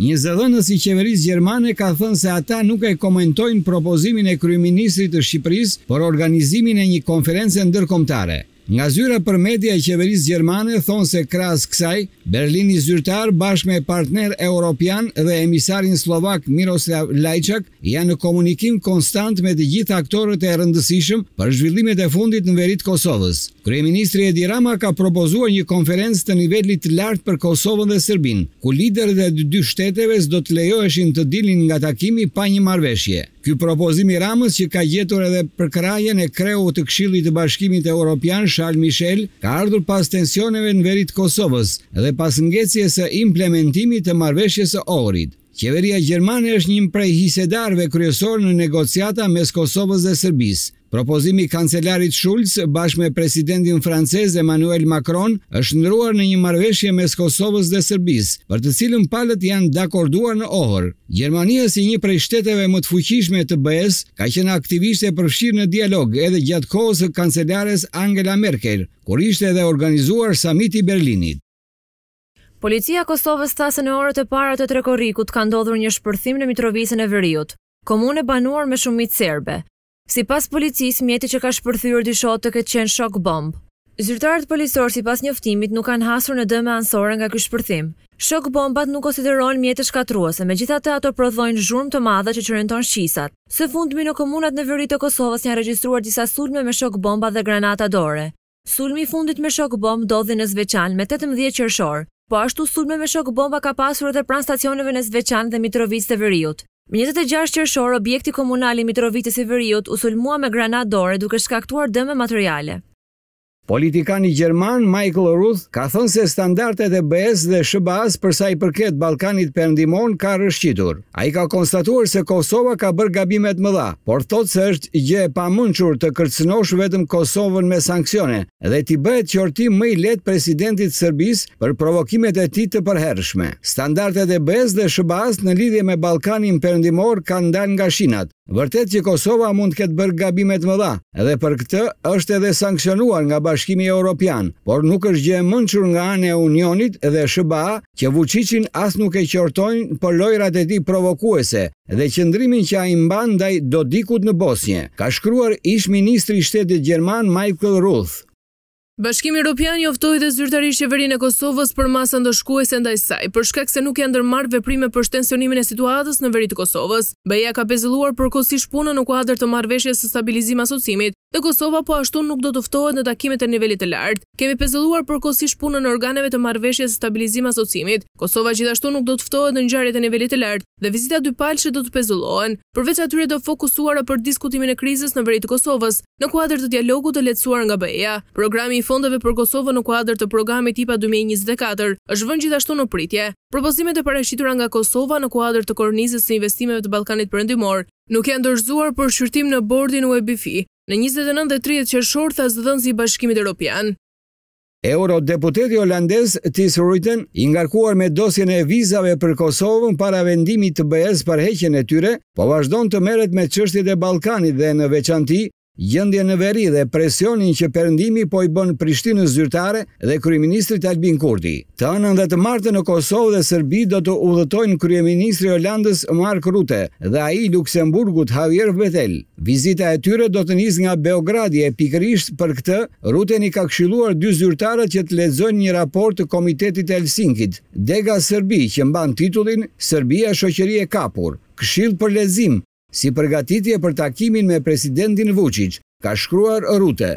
Një zëdhënës I qeverisë gjermane ka thënë se ata nuk e komentojnë propozimin e kryeministrit të Shqipërisë për organizimin e një konferencë ndërkombëtare. Nga zyra për media e qeverisë gjermane thonë se krahas kësaj, Berlini zyrtar bashkë me partner europian dhe emisarin slovak Miroslav Lajčak janë në komunikim konstant me të gjithë aktorët e rëndësishëm për zhvillimet e fundit në veri të Kosovës. Kryeministri Edi Rama ka propozuar një konferencë të nivelit të lartë për Kosovën dhe Serbinë, ku liderët e dy shteteve s'do të lejoheshin të dilnin nga takimi pa një marrëveshje. Ky propozim I Ramës, që ka gjetur edhe përkrajen e kreut të Këshillit të Bashkimit Evropian Charles Michel, ka ardhur pas tensioneve në veri të Kosovës dhe pas ngecjes së implementimit të marrëveshjes së Ohrid. Qeveria gjermane është një prej hisedarëve kryesor në negociata mes Kosovës dhe Serbisë. Propozimi I kancelarit Schulz bashkë me presidentin francez Emmanuel Macron është ndruar në një marrëveshje mes Kosovës dhe Serbisë, për të cilën palët janë dakorduar në Ohër. Gjermania, si një prej shteteve më të fuqishme të BE-s, ka qenë aktivisht e përfshirë në dialog edhe gjatë kohës së kancelares Angela Merkel, kur ishte edhe organizuar samiti I Berlinit. Policia e Kosovës tha se në orët e para të Trekorrikut ka ndodhur një shpërthim në Mitrovicën e Veriut, komunë e banuar me shumicë serbe. Sipas policisë, mjeti që ka shpërthyer dyshohet të ketë qenë shok bomb. Zyrtarët policor sipas njoftimit nuk kanë hasur në dëme anësore nga ky shpërthim. Shok bombat nuk konsiderohen mjete shkatruese, megjithatë ato prodhojnë zhurmë të madhe që çrënton shqisat. Së fundmi në komunat në veri të Kosovës janë regjistruar disa sulme me shok bomba dhe granata dore. Sulmi I fundit me shok bomb ndodhi në Zveçan me 18 qershor, po ashtu sulme me shok bomba ka pasur edhe pranë stacioneve në Zveçan dhe Mitrovicë të Veriut. Më 26 qershor, objekti komunal I Mitrovicës së Veriut u sulmua me granatë dore duke shkaktuar dëme materiale. Politikani gjerman Michael Ruth ka thënë se standardet e BE-s dhe SBA-s për sa I përket Ballkanit Perëndimor ka rrëshqitur. Ai ka konstatuar se Kosova ka bërë gabime të mëdha, por thotë se është gjë e pamundur të kërcënosh vetëm Kosovën me sanksione dhe t'i bëhet qortim më I lehtë presidentit të Serbisë për provokimet e tij të përhershme. Standardet e BE-s dhe SBA-s në lidhje me Ballkanin Perëndimor kanë dalë nga shinat. Vërtet që Kosova mund të ketë bërë gabime të mëdha dhe për këtë është edhe sanksionuar nga Bashkimi Evropian, por nuk është gjë e mençur nga ana e Unionit dhe SBA që Vučićin as nuk e qortojnë për lojrat e tij provokuese dhe qëndrimin që ai mban ndaj Dodikut në Bosnjë, ka shkruar ish ministri I Shtetit gjerman Michael Ruth. Bashkimi Evropian njoftoi dhe zyrtarisht qeverinë e Kosovës për masa ndoshkuese ndaj saj, për shkak se nuk janë ndërmarrë veprime për shtensionimin e situatës në veri të Kosovës. BE-ja ka pezulluar përkohësisht punën në kuadër të marrëveshjes së stabilizim asocimit, dhe Kosova po ashtu nuk do të ftohet në takimet e nivelit të lartë. Kemi pezulluar përkohësisht punën në organeve të marrëveshjes së stabilizim asocimit. Kosova gjithashtu nuk do të ftohet në ngjarjet e nivelit të lartë dhe vizita dypalëshe do të pezullohen. Përveç atyre do fokusuara për diskutimin e krizës në veri të Kosovës, në kuadër të dialogut të lehtësuar nga BE-ja. Programi I fondeve për Kosovën në kuadër të programit IPA 2024 është vënë gjithashtu në pritje. Propozimet e parashitura nga Kosova në kuadër të kornizës së investimeve të Ballkanit Perëndimor nuk janë dorëzuar për shqyrtim në bordin UEBFI. Në 29 dhe 30 qershor tha zëdhënësi I Bashkimit Evropian. Eurodeputeti holandez Thys Ruiten, I ngarkuar me dosjen e vizave për Kosovën para vendimit të BE-s për heqjen e tyre, po vazhdon të merret me çështjet e Ballkanit dhe në veçanti gjendje në veri dhe presionin që Perëndimi po I bën Prishtinës zyrtare dhe kryeministrit Albin Kurti. Të hënën dhe të martën në Kosovë dhe Serbi do të udhëtojnë kryeministri Holandës Mark Rutte dhe ai Luksemburgut Javier Bettel. Vizita e tyre do të nisë nga Beogradi e pikërisht për këtë Rutten I ka këshilluar dy zyrtarët që të lexojnë një raport të Komitetit të Helsinkit, Dega Serbi, që mban titullin Serbia shoqëri e kapur, këshill për lexim, si përgatitje për takimin me presidentin Vučić, ka shkruar Rutte.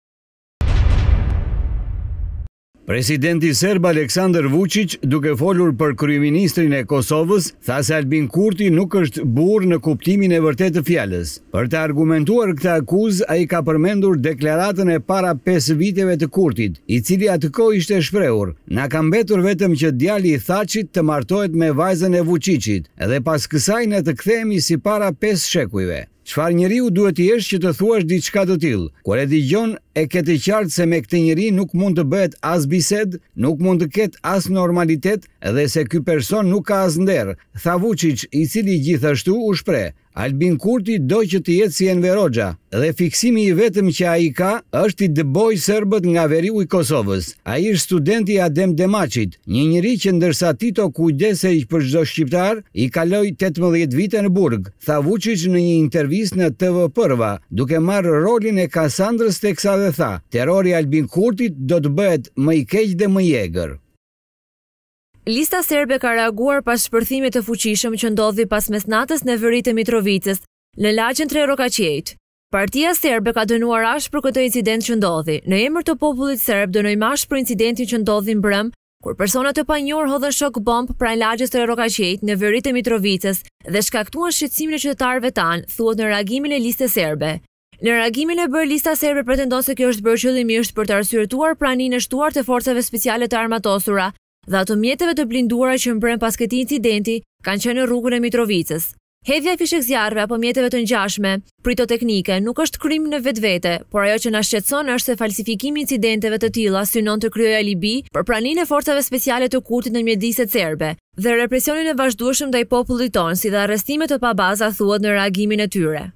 Presidenti serb Aleksandar Vučić, duke folur për kryeministrin e Kosovës, tha se Albin Kurti nuk është burr në kuptimin e vërtetë të fjalës. Për të argumentuar këtë akuzë, ai ka përmendur deklaratën e para 5 viteve të Kurtit, I cili atë kohë ishte shprehur: "Na ka mbetur vetëm që djali I Thaçit të martohet me vajzën e Vučićit, dhe pas kësaj ne të kthehemi si para 5 shekujve." Çfarë njeriu duhet të jesh që të thuash diçka të tillë? Kur e dëgjon, e ke të qartë se me këtë njeri nuk mund të bëhet as bisedë, nuk mund të ketë as normalitet dhe se ky person nuk ka as nder, tha Vučić, I cili gjithashtu u shpreh: Albin Kurti do që të jetë si Enver Hoxha dhe fiksimi i vetëm që ai ka është i dëboj serbët nga veriu i Kosovës. Ai është studenti i Adem Demaçit, një njeri që ndërsa Tito kujdesej për çdo shqiptar, i kaloi 18 vite në burg, tha Vučić në një intervistë në TV Prva, duke marrë rolin e Kasandrës teksa dhe tha: "Terrori Albin Kurtit do të bëhet më i keq dhe më i egër." Lista serbe ka reaguar pas shpërthimit të fuqishëm që ndodhi pas mesnatës në veri të Mitrovicës, në lagjen Tre Rokaqiejt. Partia serbe ka dënuar ashpër për këtë incident që ndodhi. Në emër të popullit serb dënojmë ashpër për incidentin që ndodhi mbrëm, kur persona të panjohur hodhën shok bomb pranë lagjes Tre Rokaqiejt në veri të Mitrovicës dhe shkaktuan shqetësimin e qytetarëve tanë, thuhet në reagimin e listës serbe. Në reagimin e bërë, lista serbe pretendon se kjo është bërë qëllimisht për të arsyetuar praninë e shtuar të forcave speciale të armatosura dhe ato mjeteve të blinduara që mbrëm pas këtij incidenti kanë qenë në rrugën e Mitrovicës. Hedhja e fishek zjarreve apo mjeteve të ngjashme, pritoteknike, nuk është krim në vetvete, por ajo që na shqetëson është se falsifikimi i incidenteve të tilla synon të krijojë alibi për praninë e forcave speciale të Kurtit në mjediset serbe dhe represionin e vazhdueshëm ndaj popullit tonë, si dhe arrestime të pabaza, thuhet në reagimin e tyre.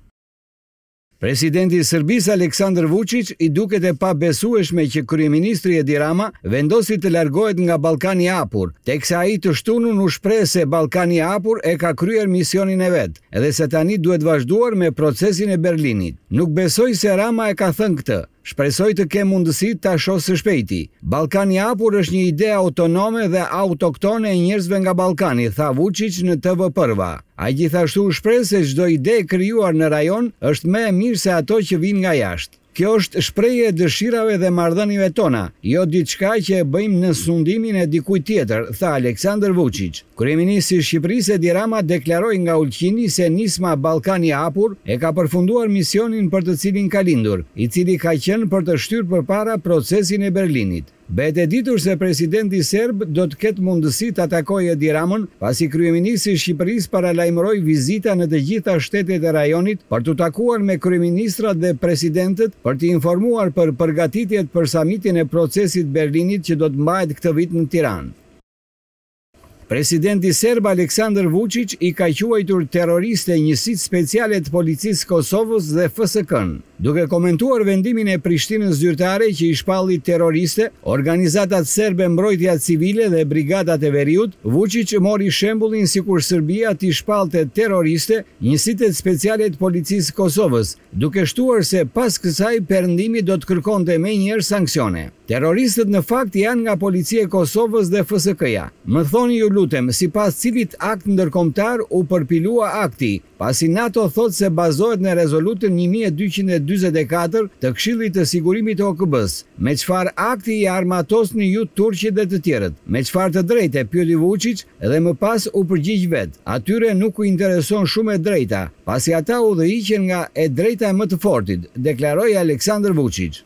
Presidenti i Serbisë Aleksandar Vučić i duket e pabesueshme që kryeministri Edi Rama vendosi të largohet nga Ballkani i hapur, teksa ai të shtunun u shpreh se Ballkani i hapur e ka kryer misionin e vet, edhe se tani duhet vazhduar me procesin e Berlinit. Nuk besoj se Rama e ka thënë këtë. Shpresoj të kem mundësi ta shoh së shpejti. Ballkani i hapur është një ide autonome dhe autoktone e njerëzve nga Ballkani, tha Vučić në TV Prva. Ai gjithashtu shpreh se çdo ide e krijuar në rajon është më e mirë se ato që vijnë nga jashtë. Kjo është shprehje e dëshirave dhe marrëdhënieve tona, jo diçka që e bëjmë në sundimin e dikujt tjetër, tha Aleksandar Vučić. Kryeministri i Shqipërisë Edi Rama deklaroi nga Ulqini se nisma Ballkani i hapur e ka përfunduar misionin për të cilin ka lindur, i cili ka qenë për të shtyrë përpara procesin e Berlinit. Bëhet e ditur se presidenti serb do të ketë mundësi të atakojë Edi Ramën, pasi kryeministri i Shqipërisë paralajmëroi vizita në të gjitha shtetet e rajonit për të takuar me kryeministrat dhe presidentët për të informuar për përgatitjet për samitin e procesit Berlinit që do të mbahet këtë vit në Tiranë. Presidenti serb Aleksandar Vučić i ka quajtur terroriste njësitë speciale të policisë Kosovës dhe FSK-n. Duke komentuar vendimin e Prishtinës zyrtare që i shpalli terroriste, organizatat serbe mbrojtja civile dhe brigadat e veriut, Vučić mori shembullin sikur Serbia t'i shpallte terroriste njësitë speciale të policisë Kosovës, duke shtuar se pas kësaj perëndimi do të kërkonte menjëherë sanksione. Terroristët në fakt janë nga policia e Kosovës dhe FSK-ja. Më thoni ju lutem, sipas cilit akt ndërkombëtar u përpilua akti, pasi NATO thot se bazohet në rezolutën 1244 të Këshillit të Sigurimit të OKB-s. Me çfarë akti i armatosni ju Turqit dhe të tjerët? Me çfarë të drejtë? Pyeti Vučić dhe më pas u përgjigj vet. Atyre nuk u intereson shumë e drejta, pasi ata udhëhiqen nga e drejta e më të fortit, deklaroi Aleksandar Vučić.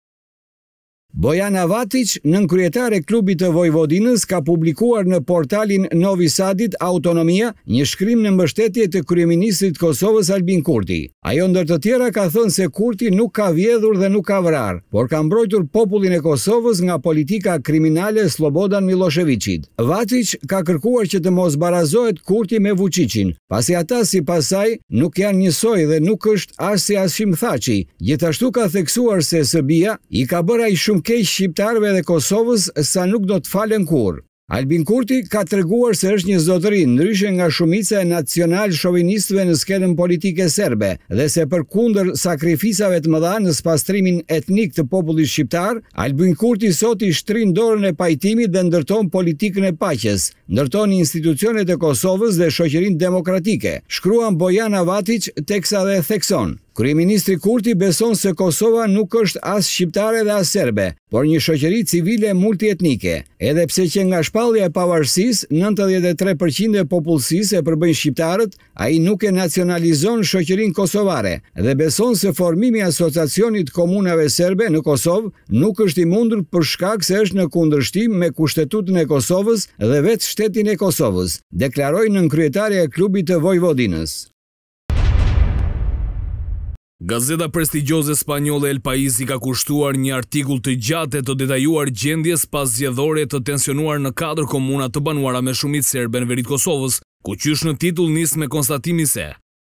Bojana Vatić, nënkryetare e klubit të Vojvodinës, ka publikuar në portalin Novi Sadit Autonomia një shkrim në mbështetje të kryeministrit Kosovës Albin Kurti. Ajo ndër të tjera ka thënë se Kurti nuk ka vjedhur dhe nuk ka vrarë, por ka mbrojtur popullin e Kosovës nga politika kriminale Slobodan Miloševićit. Vatić ka kërkuar që të mos barazohet Kurti me Vučićin, pasi ata sipas saj nuk janë njësoj dhe nuk është as si Hashim Thaçi. Gjithashtu ka theksuar se Serbia i ka bërë ai shumë keq shqiptarëve dhe Kosovës sa nuk do të falen kurrë. Albin Kurti ka treguar se është një zotëri ndryshe nga shumica e nacional-shovinistëve në skenën politike serbe dhe se përkundër sakrificave të mëdha në spastrimin etnik të popullit shqiptar, Albin Kurti sot i shtrin dorën e pajtimit dhe ndërton politikën e paqes, ndërton institucionet e Kosovës dhe shoqërinë demokratike, shkruan Bojana Vatić teksa dhe thekson. Kryeministri Kurti beson se Kosova nuk është as shqiptare dhe as serbe, por një shoqëri civile multietnike. Edhe pse që nga shpallja e pavarësisë 93% e popullsisë e përbëjnë shqiptarët, ai nuk e nacionalizon shoqërinë kosovare dhe beson se formimi i asociacionit komunave serbe në Kosovë nuk është i mundur për shkak se është në kundërshtim me Kushtetutën e Kosovës dhe vetë shtetin e Kosovës, deklaroi nënkryetaria e klubit të Vojvodinës. Gazeta prestigjioze spanjolle El País i ka kushtuar një artikull të gjatë të detajuar gjendjes pas zgjedhore të tensionuar në 4 komuna të banuara me shumicë serbe në veri të Kosovës, ku qysh në titull nis me konstatimin se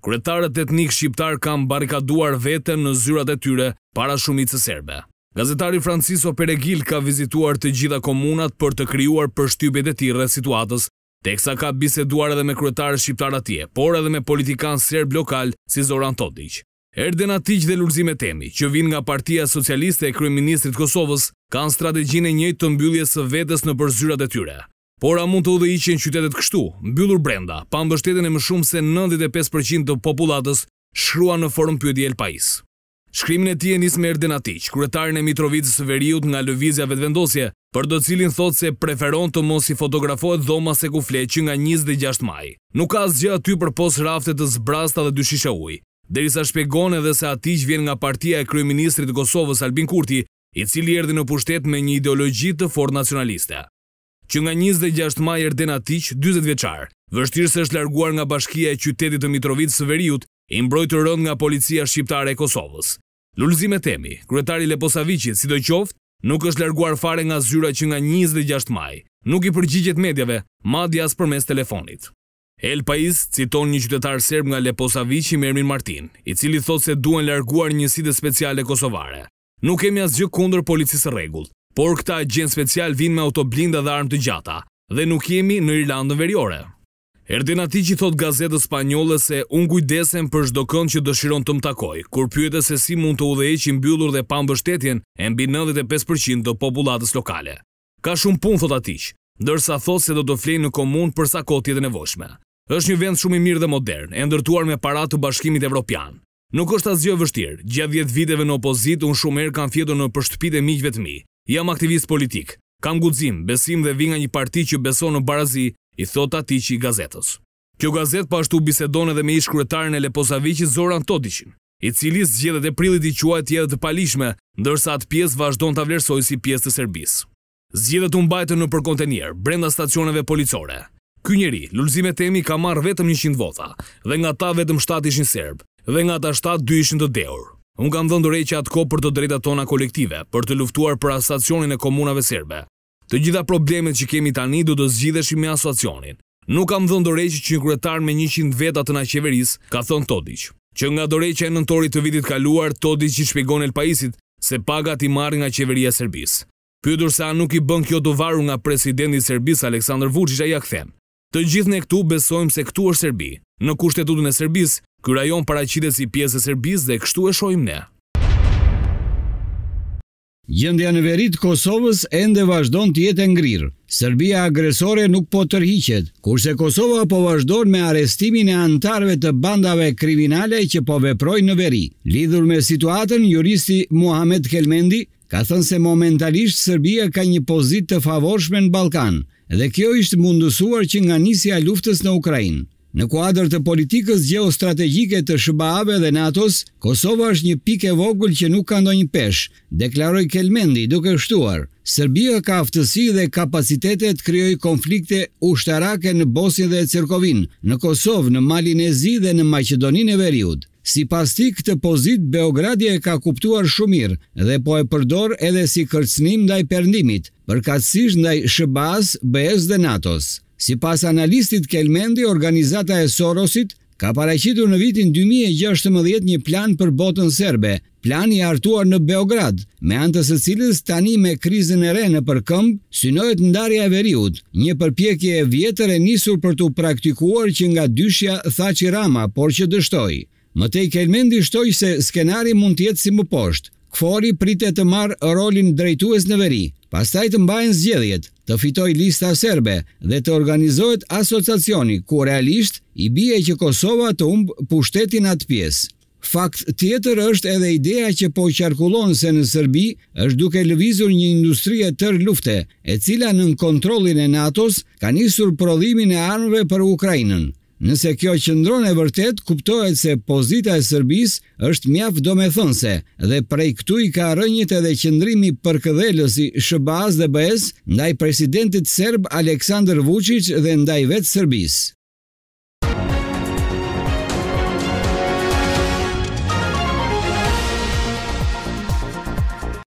Kryetarët etnik shqiptar kanë barrikaduar veten në zyrat e tyre para shumicës serbe. Gazetari Francisco Peregil ka vizituar të gjitha komunat për të krijuar përshtypjet e tij rreth situatës, teksa ka biseduar edhe me kryetarë shqiptar atje, por edhe me politikanë serb lokal si Zoran Todić. Erden Atiq dhe Lulzim Etemi, që vinë nga Partia Socialiste e kryeministrit Kosovës, kanë strategjinë e njëjtë të mbylljes së vetes nëpër zyrat e tyre. Por a mund të udhëhiqen qytetet kështu, mbyllur brenda, pa mbështetjen e më shumë se 95% të popullatës, shkrua në forum pyetje El Pais. Shkrimin e tij e nis me Erden Atiq, kryetarin e Mitrovicës së Veriut nga lëvizja vetëvendosje, për do cilin thotë se preferon të mos i fotografohet dhoma se ku flet që nga 26 maj. Nuk ka asgjë aty përpos rafte të zbrasta dhe 2 shishe ujë. Derisa shpjegon edhe se Atiq vjen nga partia e kryeministrit të Kosovës Albin Kurti, i cili erdhi në pushtet me një ideologji të fortë nacionaliste. Që nga 26 maj Erden Atiq, 40 vjeçar, vështirë se është larguar nga bashkia e qytetit të Mitrovicës së Veriut, i mbrojtur rënd nga policia shqiptare e Kosovës. Lulzim Etemi, kryetari Leposaviqit, sidoqoftë, nuk është larguar fare nga zyra që nga 26 maj, nuk i përgjigjet medjave, madje as përmes telefonit. El Pais citon një qytetar serb nga Leposaviqi me emrin Martin, i cili thotë se duhen larguar njësitë speciale kosovare. Nuk kemi asgjë kundër policisë rregullt, por këta agent special vinë me autoblinda dhe armë të gjata, dhe nuk jemi në Irlandën Veriore. Erden Atiq i thot gazetës spanjolle se unë kujdesem për çdo kënd që dëshiron të më takoj, kur pyetet se si mund të udhëheqë i mbyllur dhe pa mbështetjen e mbi 95% të popullatës lokale. Ka shumë punë, thot Atiq, ndërsa thot se do të flejë në komunë për sa kohë tjetë nevojshme. Është një vend shumë i mirë dhe modern, e ndërtuar me para të Bashkimit Evropian. Nuk është asgjë vështirë, gjatë 10 viteve në opozitë unë shumë herë kam fjetur në përshtypjet e miqve të mi. Jam aktivist politik, kam guxim, besim dhe vi nga një parti që beson në barazi, i thot Atiq i gazetës. Kjo gazetë pashtu bisedon edhe me ish kryetarin e Leposaviqit Zoran Todićin, i cili zgjedhjet e prillit i quajt jetë të palishme, ndërsa atë pjesë vazhdon ta vlerësoj si pjesë të Serbisë. Zgjedhjet u mbajtën në përkontenier, brenda stacioneve policore. Ky njeri, Lulzim Etemi, ka marrë vetëm 100 vota, dhe nga ta vetëm 7 ishin serb, dhe nga ta 7 2 ishin të dehur. Unë kam dhënë dorëheqje atë kohë për të drejtat tona kolektive, për të luftuar për asociacionin e komunave serbe. Të gjitha problemet që kemi tani do të zgjidheshin me asociacionin. Nuk kam dhënë dorëheqje që një kryetar me 100 veta të na qeverisë, ka thënë Todić. Që nga dorëheqja e nëntorit të vitit kaluar, Todić i shpjegon El Paisit se pagat i marrin nga qeveria e Serbisë. Pyetur se a nuk i bën kjo të varur nga presidenti i Serbisë Aleksandar Vučić, ai ja kthen: "Të gjithë ne këtu besojmë se këtu është Serbi. Në kushtetutën e Serbisë, ky rajon paraqitet si pjesë e Serbisë dhe kështu e shohim ne." Gjendja në veri të Kosovës ende vazhdon të jetë e ngrirë. Serbia agresore nuk po tërhiqet, kurse Kosova po vazhdon me arrestimin e antarëve të bandave kriminale që po veprojnë në veri. Lidhur me situatën, juristi Muhamet Kelmendi ka thënë se momentalisht Serbia ka një pozitë të favorshme në Ballkan, dhe kjo ishte mundësuar që nga nisja e luftës në Ukrainë. Në kuadër të politikës gjeostrategjike të SBA-ve dhe NATO-s, Kosova është një pikë e vogël që nuk ka ndonjë peshë, deklaroi Kelmendi duke shtuar: "Serbia ka aftësi dhe kapacitete të krijojë konflikte ushtarake në Bosnjë dhe Hercegovinë, në Kosovë, në Malinezi dhe në Maqedoninë e Veriut." Sipas tij, këtë pozitë Beogradi e ka kuptuar shumë mirë dhe po e përdor edhe si kërcënim ndaj Perëndimit, përkatësisht ndaj SBA-s, BE-s dhe NATO-s. Sipas analistit Kelmendi, organizata e Sorosit ka paraqitur në vitin 2016 një plan për botën serbe, plan i hartuar në Beograd, me anë të së cilës tani me krizën e re në përkëmb synohet ndarja e Veriut, një përpjekje e vjetër e nisur për të praktikuar që nga dyshja Thaçi Rama, por që dështoi. Mëtej Kelmendi shtoi se skenari mund të jetë si më poshtë. Kfori pritet të marrë rolin drejtues në veri, pastaj të mbajnë zgjedhjet, të fitoj lista serbe dhe të organizohet asociacioni, ku realisht i bie që Kosova të humbë pushtetin atë pjesë. Fakt tjetër është edhe ideja që po qarkullon se në Serbi është duke lëvizur një industri e tërë lufte, e cila nën kontrollin e NATO-s ka nisur prodhimin e armëve për Ukrainën. Nëse kjo qëndron e vërtet, kuptohet se pozita e Serbisë është mjaft domethënëse dhe prej këtu i ka rënjit edhe qëndrimi përkëdhelës i SBA-s dhe BE-s ndaj presidentit serb Aleksandar Vučić dhe ndaj vetë Serbisë.